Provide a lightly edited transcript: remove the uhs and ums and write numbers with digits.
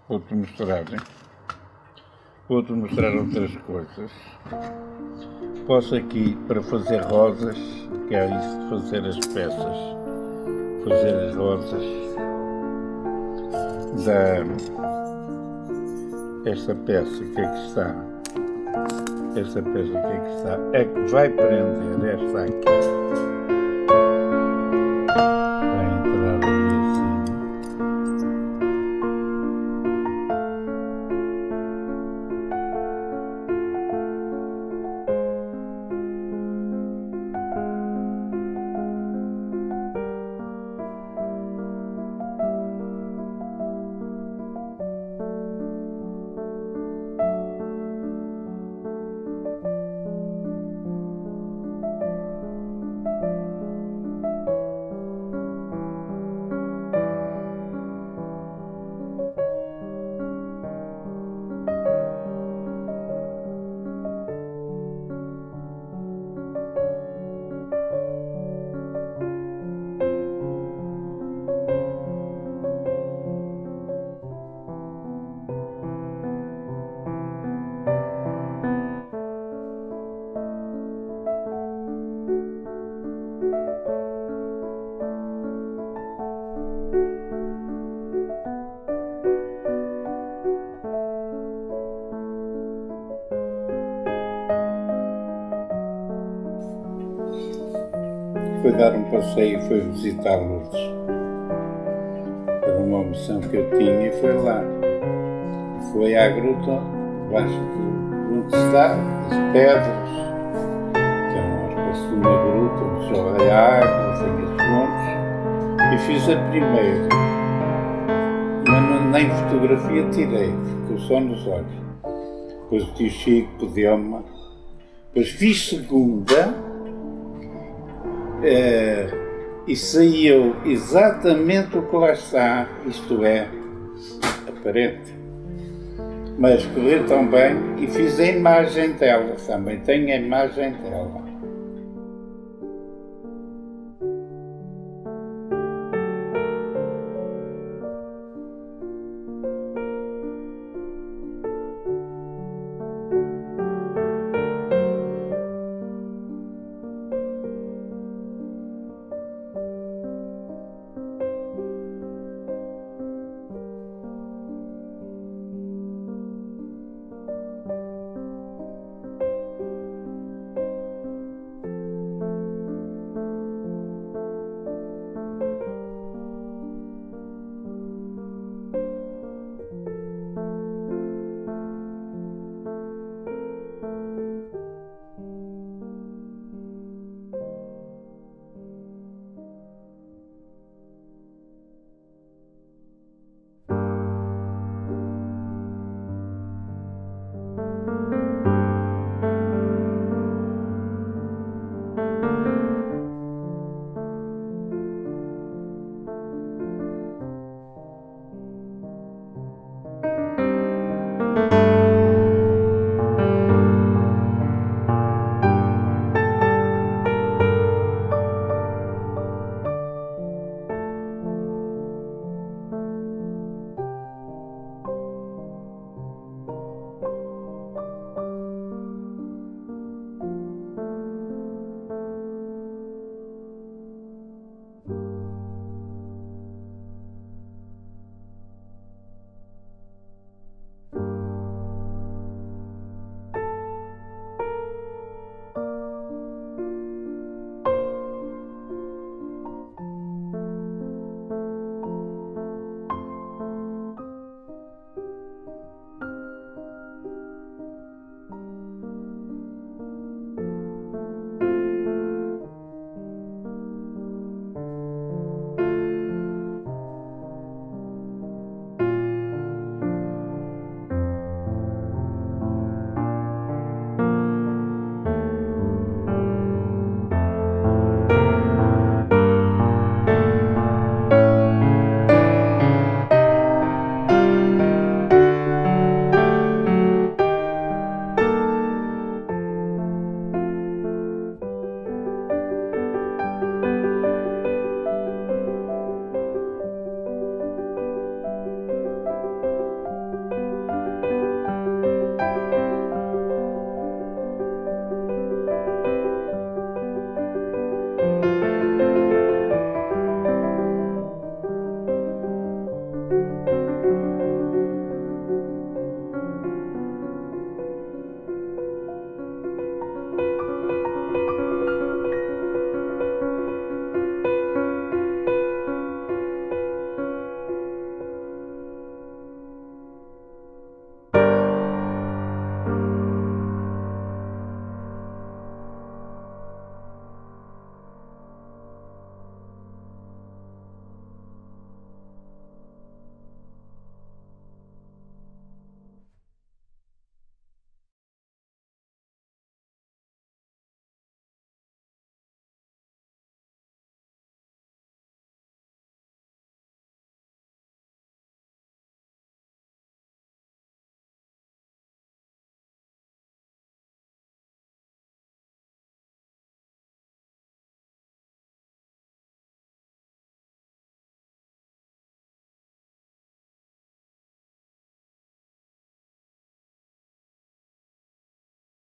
vou-te mostrar outras coisas. Posso aqui, para fazer rosas, que é isso de fazer as peças, fazer as rosas esta peça que aqui está, esta peça que aqui está, é que vai prender esta aqui, vai entrar ali assim. Foi dar um passeio e foi visitar Lourdes. Era uma missão que eu tinha e foi lá. Foi à gruta, debaixo de onde está, as pedras, que é uma espécie de uma gruta onde jorra a água, tem as fontes, e fiz a primeira. Mas nem fotografia tirei, ficou só nos olhos. Depois o tio Chico pediu-me, depois fiz segunda, e saiu exatamente o que lá está, isto é, aparente. Mas correu tão bem e fiz a imagem dela, também tenho a imagem dela.